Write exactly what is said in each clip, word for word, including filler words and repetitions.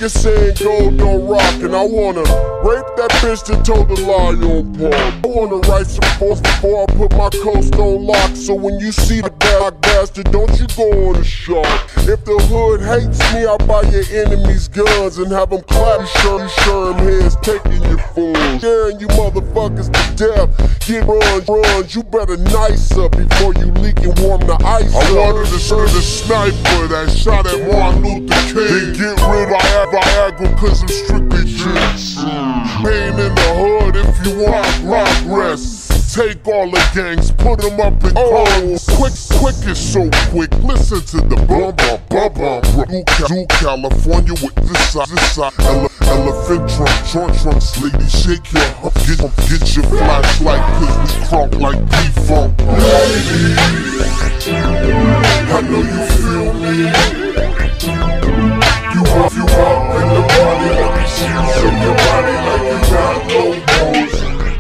niggas saying gold don't rock, and I wanna rape that bitch that told the lie on Paul. I wanna write some force before I put my coast on lock. So when you see the bad bastard, don't you go on a shot. If the hood hates me, I'll buy your enemies guns and have them clap you sure you sure them heads taking your fools. Scaring you motherfuckers to death. Get runs, runs, you better nice up before you leak and warm the ice I up. wanted to shoot the sniper that shot at Martin Luther King. Then get rid of Viagra cause I'm strictly chicks. Pain in the hood if you want progress. Take all the gangs, put them up in oh, cars. Quick, quick is so quick. Listen to the bum bum bum bum. New California with this side, this side. Ele elephant trunk, trunk trunks. Lady, shake your hump. Get, get your flashlight, cause we crunk like P-Funk. Lady, I know you feel me. You up, you up in the body. Let me see you shake your body like you got no nose.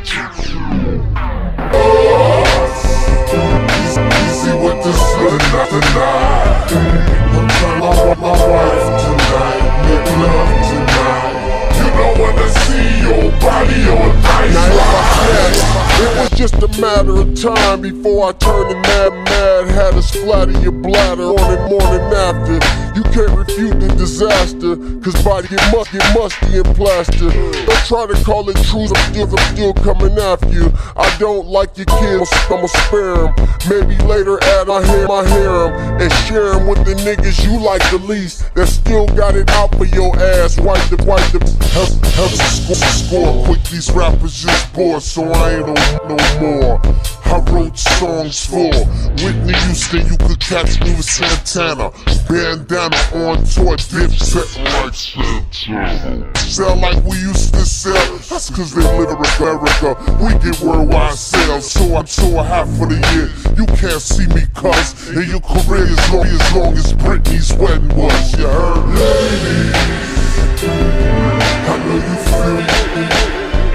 See what this is not tonight. I'm trying to want my wife tonight. Make love tonight. You don't wanna see your body on ice. Now if I said it was just a matter of time before I turned the mad mad, had a splatter your bladder morning morning after. You can't refute the disaster, cause body get must get musty and plaster. Don't try to call it truth, I'm still, I'm still coming after you. I don't like your kids, I'ma spare them. Maybe later add my hair, my harem, and share them with the niggas you like the least, that still got it out for your ass. Wipe the, wipe the, help, help the score, score quick. These rappers just bored, so I ain't no, no more. I wrote songs for Whitney Houston, you could catch me with Santana. Bandana on tour, dipset like Santana. Sell like we used to sell, that's cause they live in America. We get worldwide sales, so I'm so half of the year. You can't see me cuz, and your career is long as long as Britney's wedding was, you heard? Lady, I know you feel me.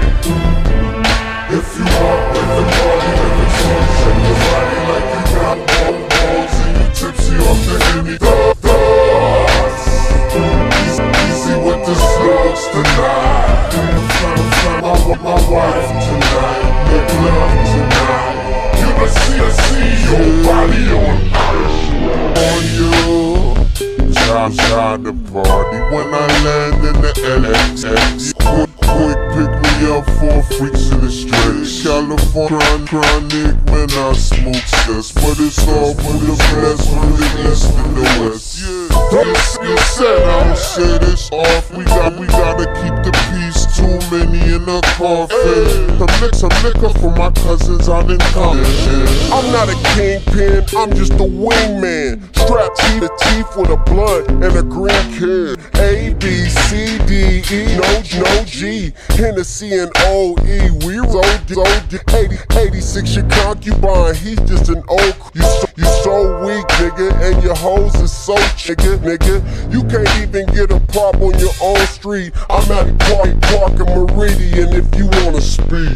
If you walk with the body, let the sun shake your body like you got more balls and you tipsy off the Henny. Thoughts, see what this looks tonight. I'm trying to find my, my wife tonight. Make love tonight. You can see, I see your body on ice. On you, shine, shine the party when I land in the L X X. Quick, quick, pick me up for freaks in the street. California chronic, man, I smoke cess, but it's all for the best, from the east and the west. Yeah, you said I don't say this off. We got, we gotta keep the peace. Too many in the coffin. Some liquor, some liquor for my cousins out in Compton. I'm not a kingpin, I'm just a wingman. Strapped teeth to teeth with a blunt and a green kid. A, B, C, D, E, no, no G. Hennessy and O E, we O D. eighty, eighty-six, your concubine, he's just an old. You so, you so weak, nigga, and your hoes is so nigga, nigga. You can't even get a prop on your own street. I'm at Park, Park and Meridian if you wanna speak.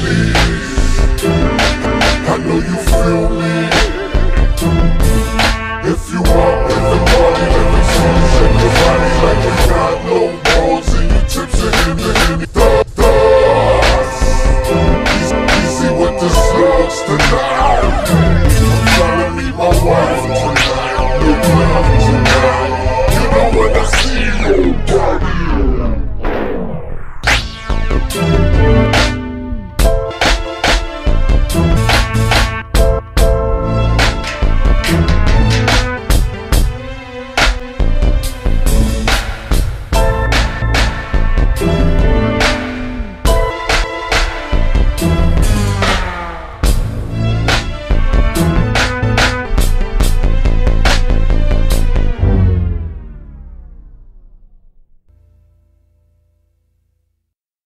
I know you feel me. If you walk in the party, let the sun shake your body like you got no balls and you tips it in the Henny. Thoughts, see what this looks tonight. I'm trying to meet my wife tonight. Make love tonight. You know when I see your body.